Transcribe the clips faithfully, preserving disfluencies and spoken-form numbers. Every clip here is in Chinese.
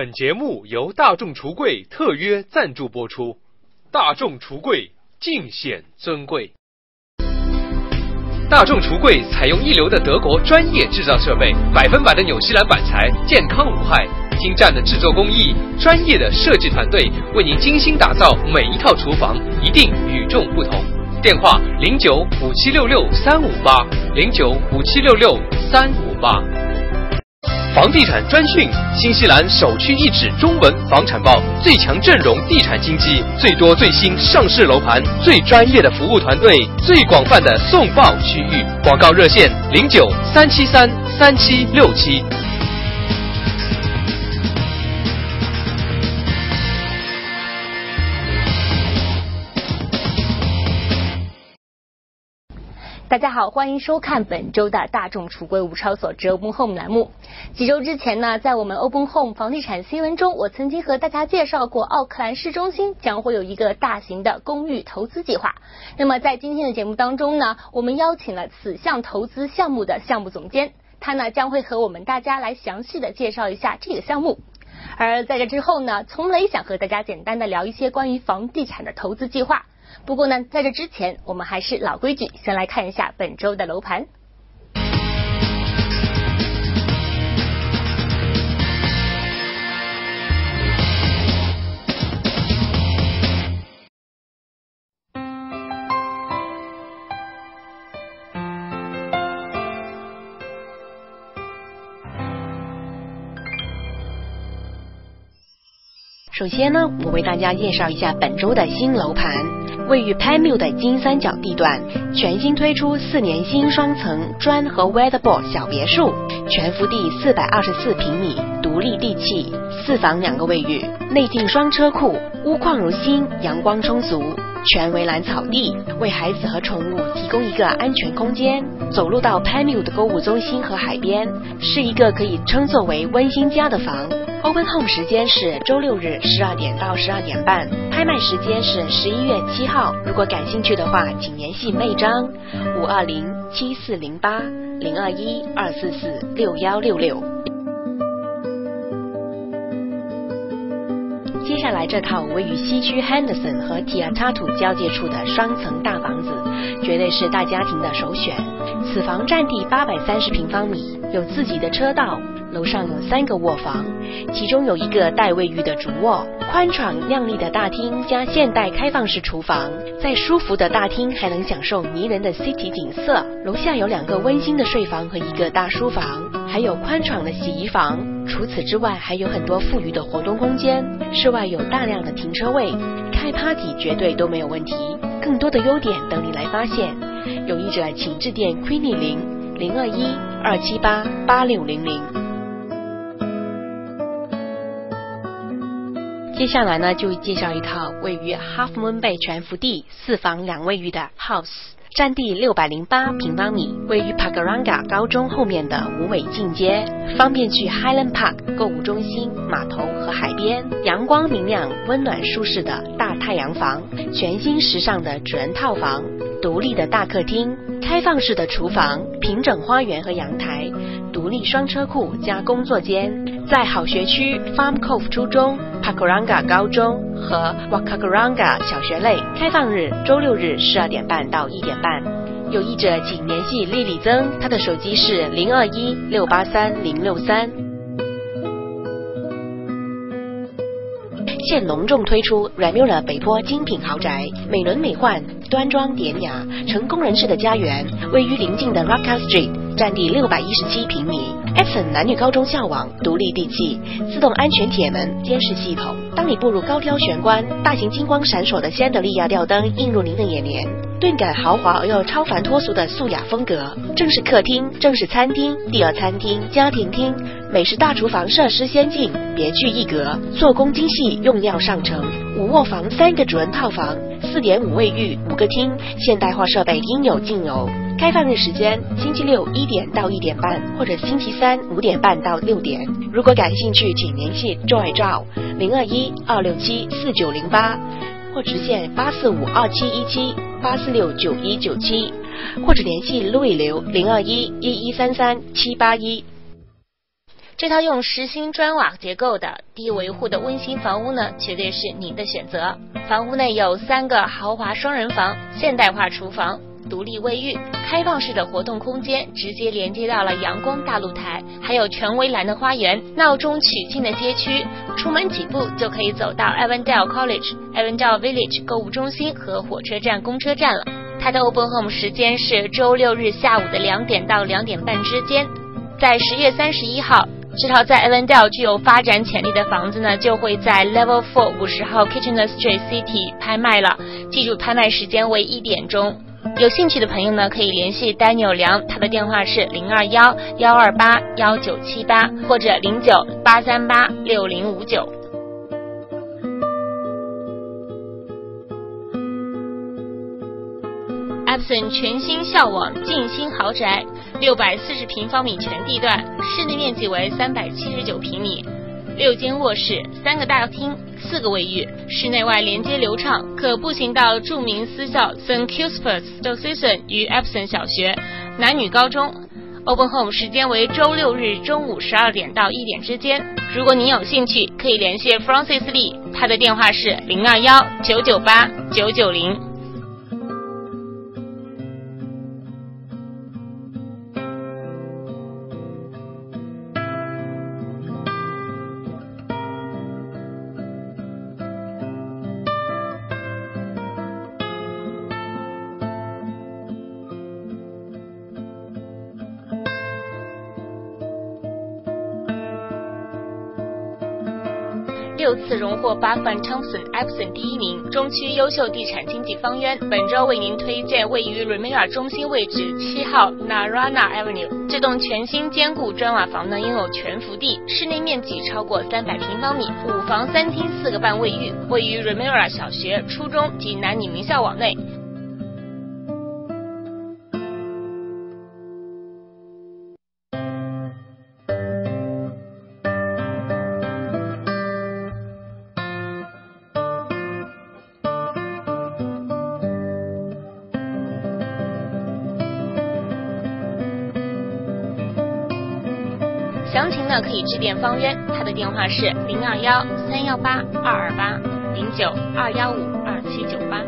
本节目由大众橱柜特约赞助播出，大众橱柜尽显尊贵。大众橱柜采用一流的德国专业制造设备，百分百的纽西兰板材，健康无害，精湛的制作工艺，专业的设计团队，为您精心打造每一套厨房，一定与众不同。电话零九五七六六三五八零九五七六六三五八。房地产专讯，新西兰首屈一指中文房产报，最强阵容地产经纪，最多最新上市楼盘，最专业的服务团队，最广泛的送报区域。广告热线零九三七三三七六七。 大家好，欢迎收看本周的大众橱柜物超所值 Open Home 栏目。几周之前呢，在我们 Open Home 房地产新闻中，我曾经和大家介绍过奥克兰市中心将会有一个大型的公寓投资计划。那么在今天的节目当中呢，我们邀请了此项投资项目的项目总监，他呢将会和我们大家来详细的介绍一下这个项目。而在这之后呢，从雷想和大家简单的聊一些关于房地产的投资计划。不过呢，在这之前，我们还是老规矩，先来看一下本周的楼盘。 首先呢，我为大家介绍一下本周的新楼盘。位于 Penmue 的金三角地段，全新推出四年新双层砖和 weatherboard 小别墅，全幅地四百二十四平米，独立地气，四房两个卫浴，内进双车库，屋况如新，阳光充足，全围栏草地，为孩子和宠物提供一个安全空间。走路到 Penmue 的购物中心和海边，是一个可以称作为温馨家的房。Open Home 时间是周六日十二点到十二点半，拍卖时间是十一月七号。如果感兴趣的话，请联系妹张五二零七四零八零二一二四四六幺六六。接下来这套位于西区 Henderson 和 Tiatatu 交界处的双层大房子，绝对是大家庭的首选。此房占地八百三十平方米，有自己的车道，楼上有三个卧房，其中有一个带卫浴的主卧，宽敞亮丽的大厅加现代开放式厨房，在舒服的大厅还能享受迷人的 City 景色。楼下有两个温馨的睡房和一个大书房，还有宽敞的洗衣房。除此之外，还有很多富裕的活动空间，室外有大量的停车位，开 party 绝对都没有问题。更多的优点等你来发现，有意者请致电 Queenie 零零二一二七八八六零零。接下来呢，就介绍一套位于 Half Moon Bay 全幅地四房两卫浴的 house， 占地六百零八平方米，位于 Pakuranga 高中后面的无尾进街，方便去 Highland Park 购物中心、码头和海边。阳光明亮、温暖舒适的大太阳房，全新时尚的主人套房，独立的大客厅，开放式的厨房，平整花园和阳台，独立双车库加工作间，在好学区 Farm Cove 初中、Pakuranga 高中和 Wakakuranga 小学内。开放日周六日十二点半到一点半。有意者请联系丽丽曾，她的手机是零二一六八三零六三。现隆重推出 Remulla 北坡精品豪宅，美轮美奂，端庄典雅，成工人式的家园，位于邻近的 Rocca Street， 占地六百一十七平米。Epson 男女高中校网，独立地气，自动安全铁门监视系统。当你步入高挑玄关，大型金光闪烁的香德利亚吊灯映入您的眼帘，顿感豪华而又超凡脱俗的素雅风格。正是客厅，正是餐厅，第二餐厅，家庭厅，美食大厨房设施先进，别具一格，做工精细，用料上乘。五卧房三个主人套房，四点五卫浴，五个厅，现代化设备应有尽有。开放日时间：星期六一点到一点半，或者星期三五点半到六点。如果感兴趣，请联系 Joy 赵零二一二六七四九零八，或直线八四五二七一七八四六九一九七，或者联系路易刘零二一一一三三七八一。 这套用实心砖瓦结构的低维护的温馨房屋呢，绝对是您的选择。房屋内有三个豪华双人房、现代化厨房、独立卫浴、开放式的活动空间，直接连接到了阳光大露台，还有全围栏的花园，闹中取静的街区，出门几步就可以走到 Avondale College、Avondale Village 购物中心和火车站公车站了。它的 Open Home 时间是周六日下午的两点到两点半之间。在十月三十一号，这套在 Avondale 具有发展潜力的房子呢，就会在 Level 四五十号 Kitchener Street City 拍卖了。记住，拍卖时间为一点钟。有兴趣的朋友呢，可以联系 Daniel 梁，他的电话是零二幺幺二八幺九七八或者零九八三八六零五九。Epson 全新校网静心豪宅，六百四十平方米全地段，室内面积为三百七十九平米，六间卧室，三个大厅，四个卫浴，室内外连接流畅，可步行到著名私校 Saint Cuthbert's Diocesan 与 Epson 小学，男女高中。Open Home 时间为周六日中午十二点到一点之间。如果您有兴趣，可以联系 Francis Lee， 他的电话是零二幺九九八九九零。六次荣获巴范 Thompson Epson 第一名，中区优秀地产经纪方渊本周为您推荐位于 Remuera 中心位置七号 Narana Avenue。这栋全新坚固砖瓦房呢，拥有全幅地，室内面积超过三百平方米，五房三厅四个半卫浴，位于 Remuera 小学、初中及男女名校网内。详情呢可以致电方渊，他的电话是零二幺三幺八二二八零九二幺五二七九八。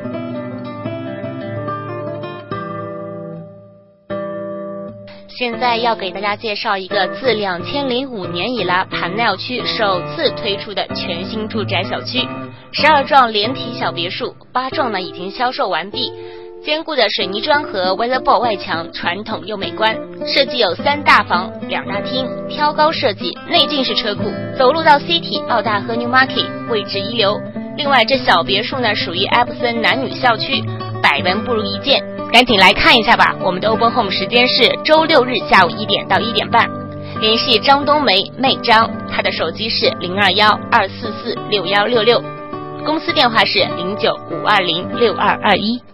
现在要给大家介绍一个自两千零五年以来盘奈尔区首次推出的全新住宅小区，十二幢连体小别墅，八幢呢已经销售完毕。坚固的水泥砖和 weatherboard 外墙，传统又美观。设计有三大房、两大厅，挑高设计，内径是车库，走路到 City、澳大和 Newmarket， 位置一流。另外，这小别墅呢属于 Epson 男女校区，百闻不如一见，赶紧来看一下吧。我们的 Open Home 时间是周六日下午一点到一点半。联系张冬梅妹张，她的手机是零二幺二四四六幺六六，公司电话是零九五二零六二二一。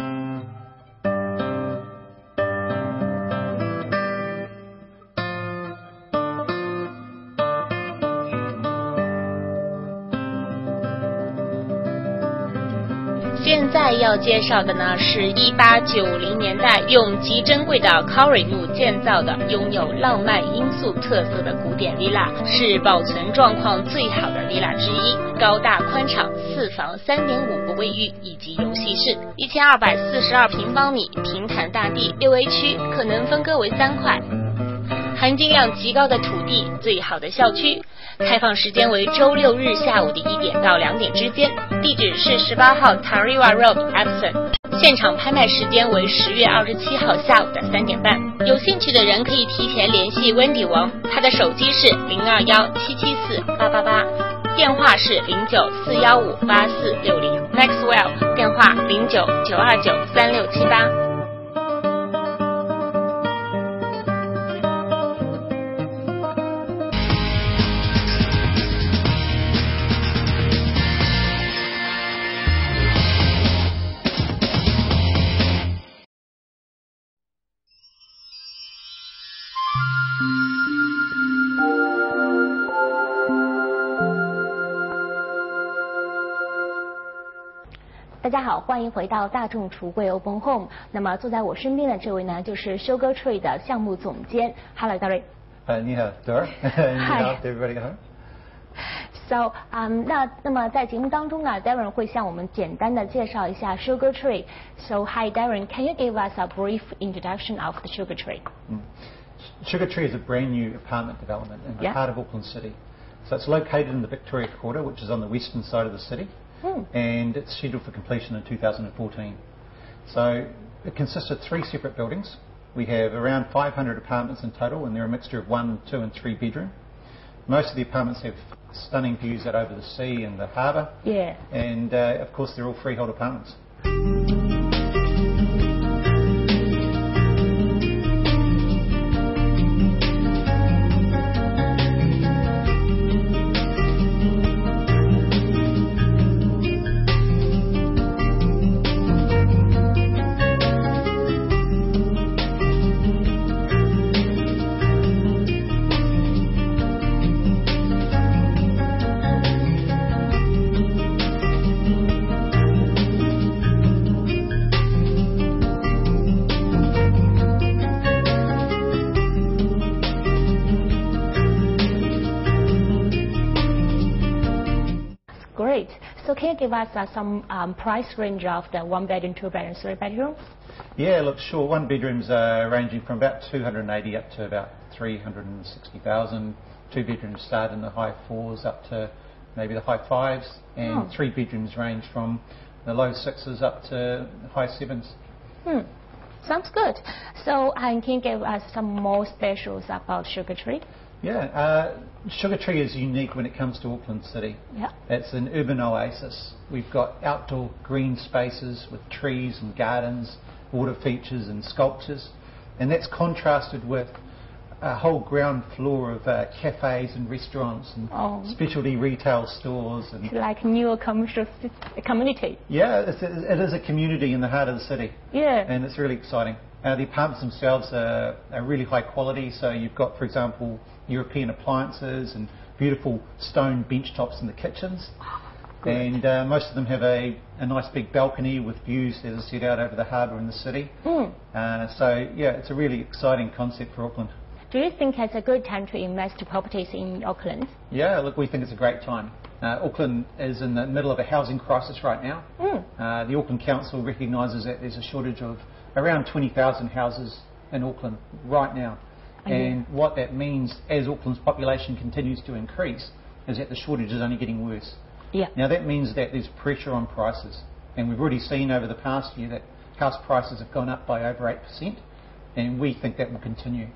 现在要介绍的呢是一八九零年代用极珍贵的 Kauri 木建造的，拥有浪漫因素特色的古典 villa， 是保存状况最好的 villa 之一，高大宽敞，四房 三点五 个卫浴以及游戏室，一千二百四十二平方米，平坦大地，六 A 区可能分割为三块，含金量极高的土地，最好的校区。开放时间为周六日下午的一点到两点之间，地址是十八号 Tariwa Road Epson， 现场拍卖时间为十月二十七号下午的三点半。有兴趣的人可以提前联系 Wendy 王，他的手机是零二幺七七四八八八，电话是零九四幺五八四六零 ，Maxwell 电话零九九二九三六七八。 大家好，欢迎回到大众橱柜 Open Home。那么坐在我身边的这位呢，就是 Sugar Tree 的项目总监 Hello Gary。 Uh, 你好 Dora. 你好 Hi. everybody at home. So, um, 那那么在节目当中呢 ，Darren 会向我们简单的介绍一下 Sugar Tree. So, hi Darren, can you give us a brief introduction of the Sugar Tree? Mm. Sugar Tree is a brand new apartment development in the Yeah. heart of Auckland City. So it's located in the Victoria Quarter, which is on the western side of the city, Hmm. and it's scheduled for completion in two thousand fourteen. So it consists of three separate buildings. We have around five hundred apartments in total, and they're a mixture of one, two and three bedroom. Most of the apartments have stunning views out over the sea and the harbour. Yeah. And uh, of course they're all freehold apartments. Great. So can you give us uh, some um, price range of the one bedroom, two bedroom, three bedroom? Yeah, look, sure. One bedrooms are ranging from about two hundred eighty up to about three hundred sixty thousand. Two bedrooms start in the high fours up to maybe the high fives, and Oh. three bedrooms range from the low sixes up to high sevens. Hmm. Sounds good. So um, can you give us some more specials about Sugar Tree? Yeah, uh, Sugar Tree is unique when it comes to Auckland City. Yeah. It's an urban oasis. We've got outdoor green spaces with trees and gardens, water features and sculptures, and that's contrasted with a whole ground floor of uh, cafes and restaurants and Oh. specialty retail stores. And It's like new commercial ci- community. yeah, it's, it is a community in the heart of the city, Yeah. and it's really exciting. Uh, the apartments themselves are, are really high quality, so you've got, for example, European appliances and beautiful stone bench tops in the kitchens. Good. And uh, most of them have a, a nice big balcony with views, as I said, out over the harbour and the city. Hmm. Uh, so, yeah, it's a really exciting concept for Auckland. Do you think it's a good time to invest properties in Auckland? Yeah, look, we think it's a great time. Uh, Auckland is in the middle of a housing crisis right now. Hmm. Uh, the Auckland Council recognises that there's a shortage of around twenty thousand houses in Auckland right now. Oh, yeah. And what that means, as Auckland's population continues to increase, is that the shortage is only getting worse. Yeah. Now that means that there's pressure on prices, and we've already seen over the past year that house prices have gone up by over eight percent, and we think that will continue.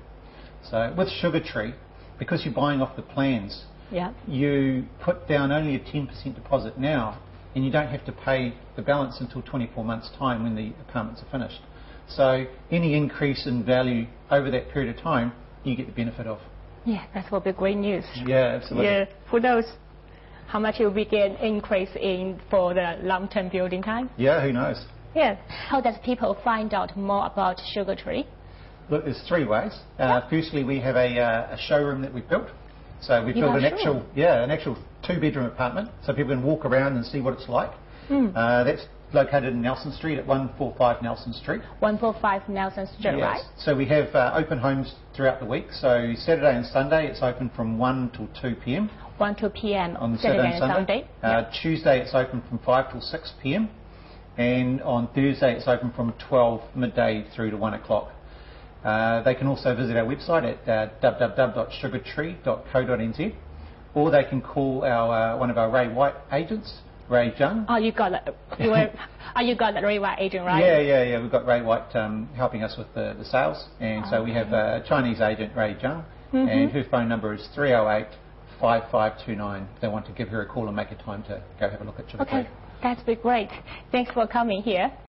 So with Sugar Tree, because you're buying off the plans, Yeah. you put down only a ten percent deposit now, and you don't have to pay the balance until twenty-four months' time when the apartments are finished. So any increase in value over that period of time, you get the benefit of. Yeah, that will be great news. Yeah, absolutely. Yeah. Who knows how much will we get increase in for the long-term building time? Yeah, who knows? Yeah. How does people find out more about Sugar Tree? Look, there's three ways. Uh, firstly, we have a, uh, a showroom that we've built. So we've You built are an sure? actual, yeah, an actual two-bedroom apartment, so people can walk around and see what it's like. Mm. Uh, that's located in Nelson Street at one forty-five Nelson Street. one forty-five Nelson Street, Yes. right? So we have uh, open homes throughout the week. So Saturday and Sunday it's open from one till two p m one to two p m on Saturday Saturday and and Sunday. Uh, Tuesday it's open from five till six p m and on Thursday it's open from twelve midday through to one o'clock. Uh, they can also visit our website at uh, w w w dot sugar tree dot co dot n z, or they can call our uh, one of our Ray White agents, Ray Jung. Oh, you got it. You were, oh, you got the Ray White agent, right? Yeah, yeah, yeah. We've got Ray White um, helping us with the, the sales, and so we have a Chinese agent, Ray Jung, Mhm. and her phone number is three oh eight, five five two nine. If they want to give her a call and make a time to go have a look at Sugar Okay, Tree. that's been great. Thanks for coming here.